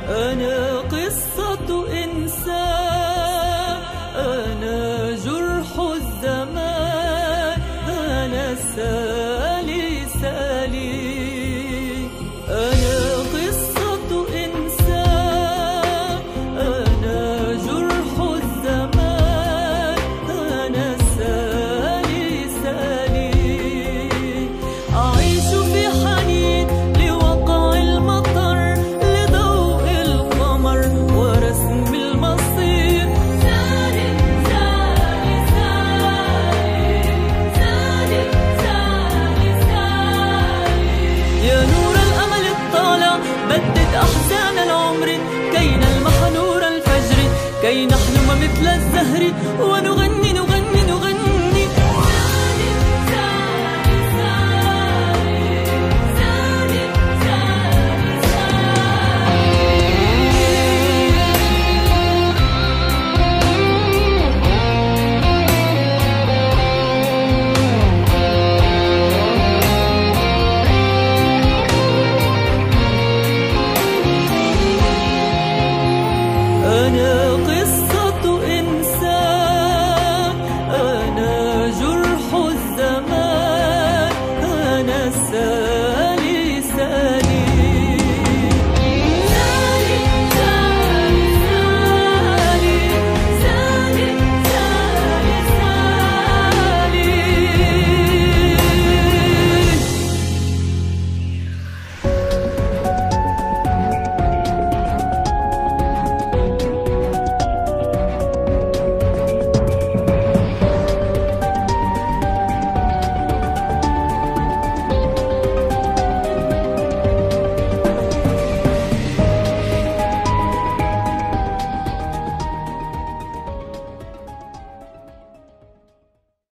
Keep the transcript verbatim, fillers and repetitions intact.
أنا قصة إنسان، أنا جرح الزمان، أنا سالي سالي. أنا قصة إنسان، أنا جرح الزمان، أنا سالي سالي. أعيش في حنين لوقع المطر، لضوء القمر ورسم المصير. سالي سالي سالي سالي سالي سالي. يا نور الأمل الطالع بدد أحزاني.